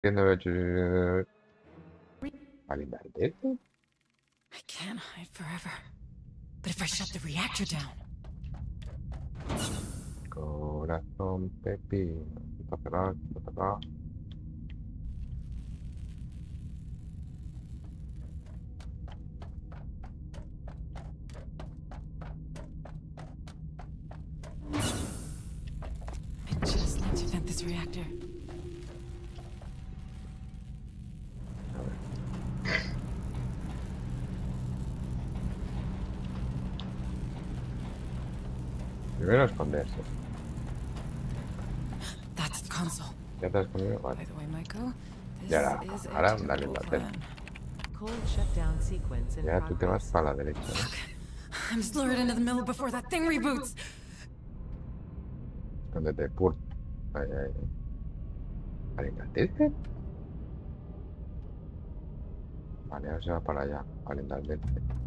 Aliendardesen. I can't hide forever. But if I shut the reactor down. Corazón pepino. Está cerrado, está cerrado. I just need to vent this reactor. Primero esconderse. That's the console. Ya te has escondido, By vale. the way, Michael, Y ahora, this is a dale typical la plan. Cold shutdown sequence in Ya tú te vas progress. para la derecha, ¿no? I'm slurred into the middle before that thing reboots. Escóndete, pur. Ahí, ahí. ¿Aliendardesen? Vale, ahora se va para allá. Aliendardesen.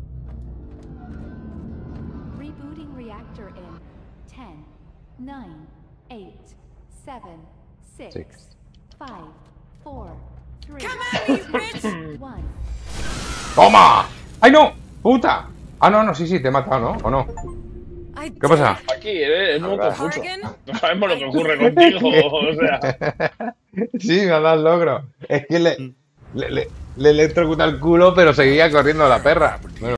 Rebooting reactor in 10, 9, 8, 7, 6, Six. 5, 4, 3, Come at me, bitch! 1. ¡Toma! ¡Ay, no! ¡Puta! Ah, no, no, sí, sí, te he matado, ¿no? ¿O no? ¿Qué pasa? Aquí, es muy Ahora. confuso. Harrigan? No sabemos lo que ocurre contigo, o sea. Sí, me ha dado el logro. Es que le electrocuta el culo, pero seguía corriendo la perra. Bueno,